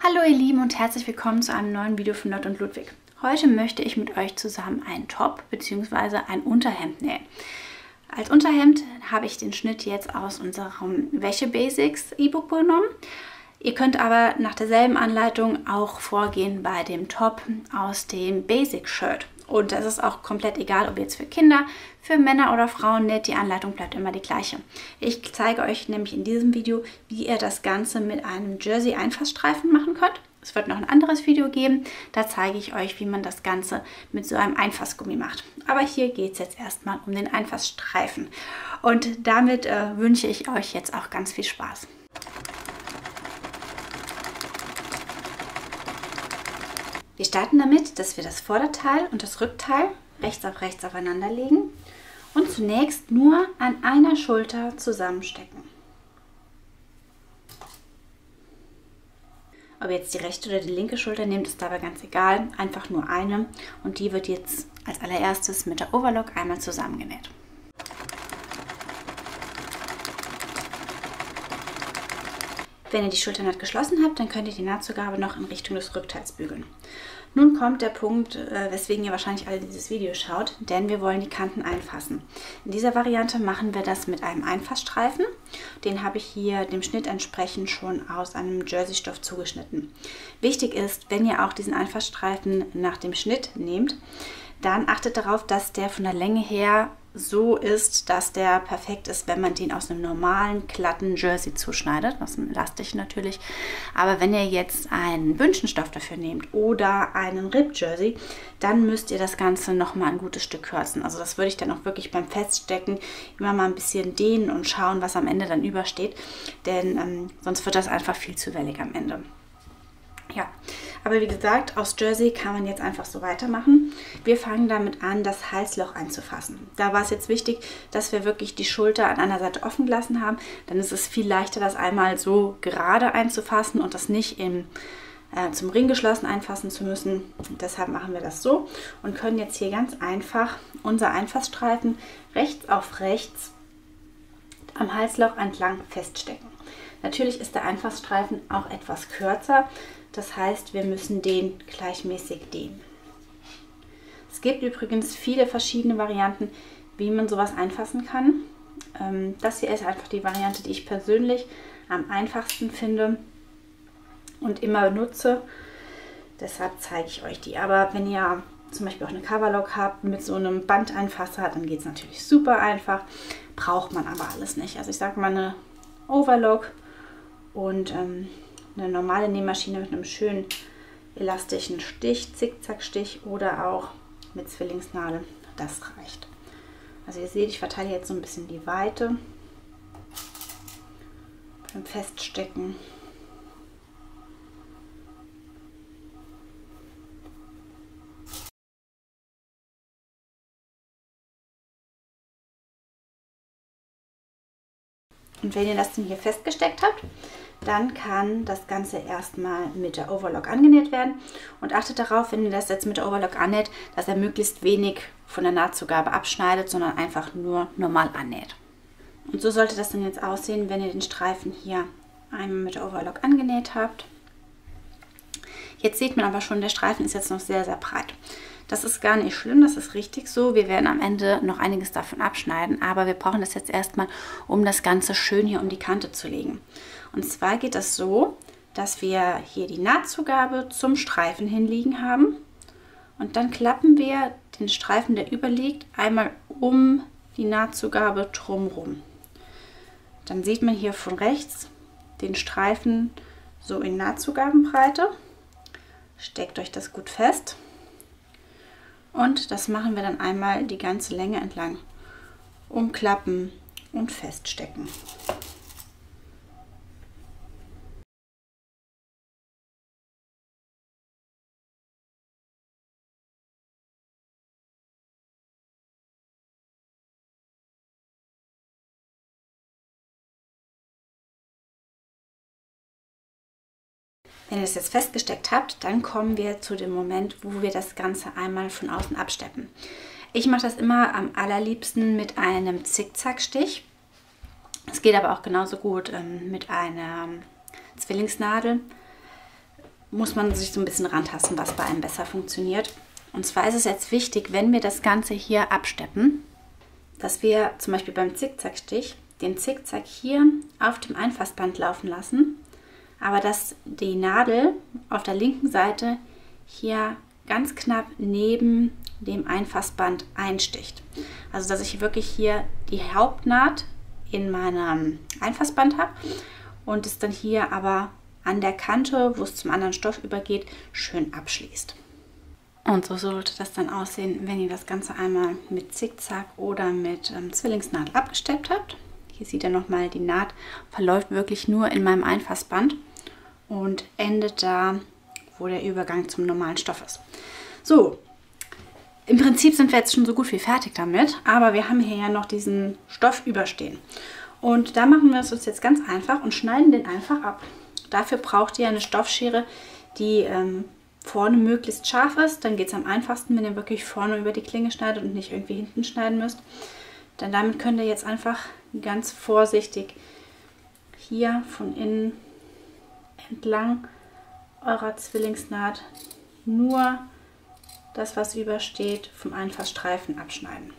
Hallo ihr Lieben und herzlich willkommen zu einem neuen Video von Dot und Ludwig. Heute möchte ich mit euch zusammen einen Top bzw. ein Unterhemd nähen. Als Unterhemd habe ich den Schnitt jetzt aus unserem Wäsche Basics E-Book genommen. Ihr könnt aber nach derselben Anleitung auch vorgehen bei dem Top aus dem Basic Shirt. Und das ist auch komplett egal, ob jetzt für Kinder, für Männer oder Frauen näht, die Anleitung bleibt immer die gleiche. Ich zeige euch nämlich in diesem Video, wie ihr das Ganze mit einem Jersey-Einfassstreifen machen könnt. Es wird noch ein anderes Video geben, da zeige ich euch, wie man das Ganze mit so einem Einfassgummi macht. Aber hier geht es jetzt erstmal um den Einfassstreifen. Und damit wünsche ich euch jetzt auch ganz viel Spaß. Wir starten damit, dass wir das Vorderteil und das Rückteil rechts auf rechts aufeinander legen und zunächst nur an einer Schulter zusammenstecken. Ob ihr jetzt die rechte oder die linke Schulter nehmt, ist dabei ganz egal, einfach nur eine und die wird jetzt als allererstes mit der Overlock einmal zusammengenäht. Wenn ihr die Schulternaht geschlossen habt, dann könnt ihr die Nahtzugabe noch in Richtung des Rückteils bügeln. Nun kommt der Punkt, weswegen ihr wahrscheinlich alle dieses Video schaut, denn wir wollen die Kanten einfassen. In dieser Variante machen wir das mit einem Einfassstreifen. Den habe ich hier dem Schnitt entsprechend schon aus einem Jersey-Stoff zugeschnitten. Wichtig ist, wenn ihr auch diesen Einfassstreifen nach dem Schnitt nehmt, dann achtet darauf, dass der von der Länge her so ist, dass der perfekt ist, wenn man den aus einem normalen, glatten Jersey zuschneidet, aus einem elastischen natürlich. Aber wenn ihr jetzt einen Bündchenstoff dafür nehmt oder einen Rib-Jersey, dann müsst ihr das Ganze nochmal ein gutes Stück kürzen. Also das würde ich dann auch wirklich beim Feststecken immer mal ein bisschen dehnen und schauen, was am Ende dann übersteht, denn sonst wird das einfach viel zu wellig am Ende. Ja, aber wie gesagt, aus Jersey kann man jetzt einfach so weitermachen. Wir fangen damit an, das Halsloch einzufassen. Da war es jetzt wichtig, dass wir wirklich die Schulter an einer Seite offen gelassen haben. Dann ist es viel leichter, das einmal so gerade einzufassen und das nicht zum Ring geschlossen einfassen zu müssen. Und deshalb machen wir das so und können jetzt hier ganz einfach unser Einfassstreifen rechts auf rechts am Halsloch entlang feststecken. Natürlich ist der Einfassstreifen auch etwas kürzer. Das heißt, wir müssen den gleichmäßig dehnen. Es gibt übrigens viele verschiedene Varianten, wie man sowas einfassen kann. Das hier ist einfach die Variante, die ich persönlich am einfachsten finde und immer benutze. Deshalb zeige ich euch die. Aber wenn ihr zum Beispiel auch eine Coverlock habt mit so einem Bandeinfasser, dann geht es natürlich super einfach. Braucht man aber alles nicht. Also ich sage mal eine Overlock und eine normale Nähmaschine mit einem schönen elastischen Stich, Zickzackstich oder auch mit Zwillingsnadel, das reicht. Also ihr seht, ich verteile jetzt so ein bisschen die Weite beim Feststecken. Und wenn ihr das dann hier festgesteckt habt, dann kann das Ganze erstmal mit der Overlock angenäht werden. Und achtet darauf, wenn ihr das jetzt mit der Overlock annäht, dass er möglichst wenig von der Nahtzugabe abschneidet, sondern einfach nur normal annäht. Und so sollte das dann jetzt aussehen, wenn ihr den Streifen hier einmal mit der Overlock angenäht habt. Jetzt sieht man aber schon, der Streifen ist jetzt noch sehr, sehr breit. Das ist gar nicht schlimm, das ist richtig so. Wir werden am Ende noch einiges davon abschneiden, aber wir brauchen das jetzt erstmal, um das Ganze schön hier um die Kante zu legen. Und zwar geht das so, dass wir hier die Nahtzugabe zum Streifen hinliegen haben und dann klappen wir den Streifen, der überliegt, einmal um die Nahtzugabe drumherum. Dann sieht man hier von rechts den Streifen so in Nahtzugabenbreite. Steckt euch das gut fest. Und das machen wir dann einmal die ganze Länge entlang. Umklappen und feststecken. Wenn ihr das jetzt festgesteckt habt, dann kommen wir zu dem Moment, wo wir das Ganze einmal von außen absteppen. Ich mache das immer am allerliebsten mit einem Zickzackstich. Es geht aber auch genauso gut mit einer Zwillingsnadel. muss man sich so ein bisschen rantasten, was bei einem besser funktioniert. Und zwar ist es jetzt wichtig, wenn wir das Ganze hier absteppen, dass wir zum Beispiel beim Zickzackstich den Zickzack hier auf dem Einfassband laufen lassen, aber dass die Nadel auf der linken Seite hier ganz knapp neben dem Einfassband einsticht. Also dass ich wirklich hier die Hauptnaht in meinem Einfassband habe und es dann hier aber an der Kante, wo es zum anderen Stoff übergeht, schön abschließt. Und so sollte das dann aussehen, wenn ihr das Ganze einmal mit Zickzack oder mit Zwillingsnaht abgesteppt habt. Hier seht ihr nochmal, die Naht verläuft wirklich nur in meinem Einfassband und endet da, wo der Übergang zum normalen Stoff ist. So, im Prinzip sind wir jetzt schon so gut wie fertig damit, aber wir haben hier ja noch diesen Stoff überstehen. Und da machen wir es uns jetzt ganz einfach und schneiden den einfach ab. Dafür braucht ihr eine Stoffschere, die vorne möglichst scharf ist. Dann geht es am einfachsten, wenn ihr wirklich vorne über die Klinge schneidet und nicht irgendwie hinten schneiden müsst. Denn damit könnt ihr jetzt einfach ganz vorsichtig hier von innen entlang eurer Zwillingsnaht nur das, was übersteht, vom Einfassstreifen abschneiden.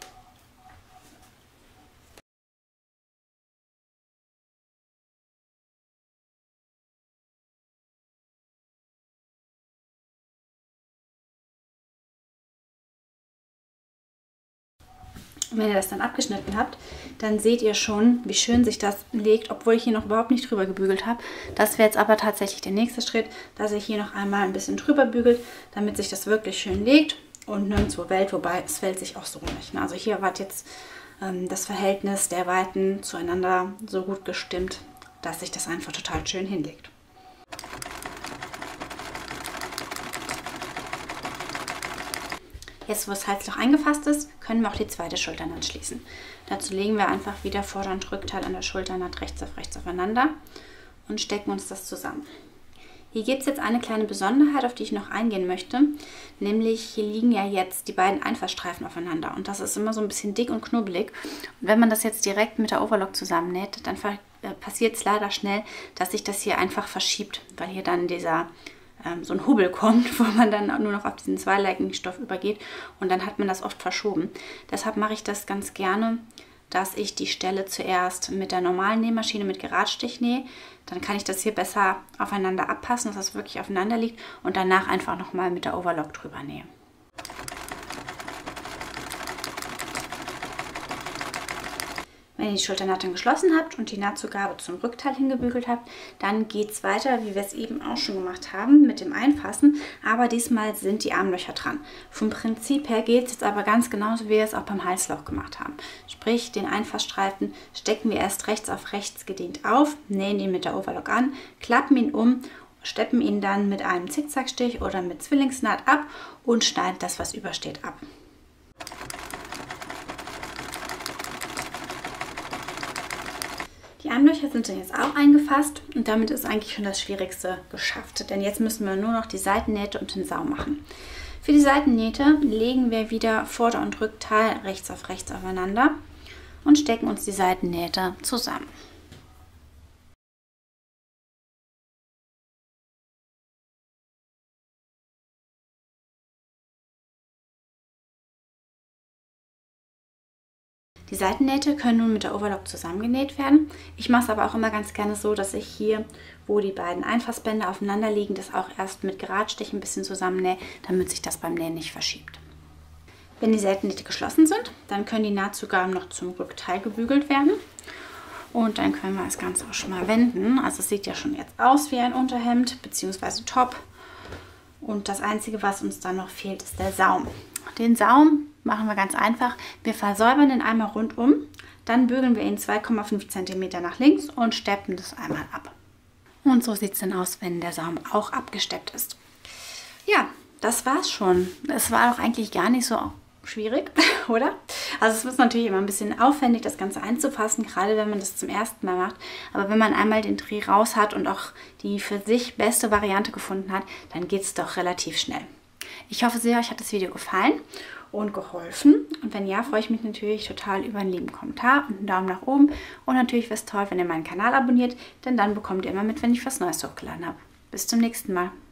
Und wenn ihr das dann abgeschnitten habt, dann seht ihr schon, wie schön sich das legt, obwohl ich hier noch überhaupt nicht drüber gebügelt habe. Das wäre jetzt aber tatsächlich der nächste Schritt, dass ihr hier noch einmal ein bisschen drüber bügelt, damit sich das wirklich schön legt und nirgendwo wellt, wobei es fällt sich auch so nicht. Also hier war jetzt das Verhältnis der Weiten zueinander so gut gestimmt, dass sich das einfach total schön hinlegt. Jetzt, wo das Halsloch eingefasst ist, können wir auch die zweite Schulternaht schließen. Dazu legen wir einfach wieder Vorder- und Rückteil an der Schulternaht rechts aufeinander und stecken uns das zusammen. Hier gibt es jetzt eine kleine Besonderheit, auf die ich noch eingehen möchte, nämlich hier liegen ja jetzt die beiden Einfassstreifen aufeinander und das ist immer so ein bisschen dick und knubbelig. Und wenn man das jetzt direkt mit der Overlock zusammennäht, dann passiert es leider schnell, dass sich das hier einfach verschiebt, weil hier dann so ein Hubbel kommt, wo man dann nur noch auf diesen zweilegigen Stoff übergeht und dann hat man das oft verschoben. Deshalb mache ich das ganz gerne, dass ich die Stelle zuerst mit der normalen Nähmaschine mit Geradstich nähe. Dann kann ich das hier besser aufeinander abpassen, dass das wirklich aufeinander liegt und danach einfach nochmal mit der Overlock drüber nähe. Wenn ihr die Schulternaht dann geschlossen habt und die Nahtzugabe zum Rückteil hingebügelt habt, dann geht es weiter, wie wir es eben auch schon gemacht haben, mit dem Einfassen. Aber diesmal sind die Armlöcher dran. Vom Prinzip her geht es jetzt aber ganz genauso, wie wir es auch beim Halsloch gemacht haben. Sprich, den Einfassstreifen stecken wir erst rechts auf rechts gedehnt auf, nähen ihn mit der Overlock an, klappen ihn um, steppen ihn dann mit einem Zickzackstich oder mit Zwillingsnaht ab und schneiden das, was übersteht, ab. Die Armlöcher sind dann jetzt auch eingefasst und damit ist eigentlich schon das Schwierigste geschafft. Denn jetzt müssen wir nur noch die Seitennähte und den Saum machen. Für die Seitennähte legen wir wieder Vorder- und Rückteil rechts aufeinander und stecken uns die Seitennähte zusammen. Die Seitennähte können nun mit der Overlock zusammengenäht werden. Ich mache es aber auch immer ganz gerne so, dass ich hier, wo die beiden Einfassbänder aufeinander liegen, das auch erst mit Geradstich ein bisschen zusammennähe, damit sich das beim Nähen nicht verschiebt. Wenn die Seitennähte geschlossen sind, dann können die Nahtzugaben noch zum Rückteil gebügelt werden. Und dann können wir das Ganze auch schon mal wenden. Also es sieht ja schon jetzt aus wie ein Unterhemd bzw. Top. Und das Einzige, was uns dann noch fehlt, ist der Saum. Den Saum machen wir ganz einfach. Wir versäubern den einmal rundum, dann bügeln wir ihn 2,5 cm nach links und steppen das einmal ab. Und so sieht es dann aus, wenn der Saum auch abgesteppt ist. Ja, das war's schon. Es war auch eigentlich gar nicht so schwierig, oder? Also es ist natürlich immer ein bisschen aufwendig, das Ganze einzufassen, gerade wenn man das zum ersten Mal macht. Aber wenn man einmal den Dreh raus hat und auch die für sich beste Variante gefunden hat, dann geht es doch relativ schnell. Ich hoffe sehr, euch hat das Video gefallen und geholfen. Und wenn ja, freue ich mich natürlich total über einen lieben Kommentar und einen Daumen nach oben. Und natürlich wäre es toll, wenn ihr meinen Kanal abonniert, denn dann bekommt ihr immer mit, wenn ich was Neues hochgeladen habe. Bis zum nächsten Mal.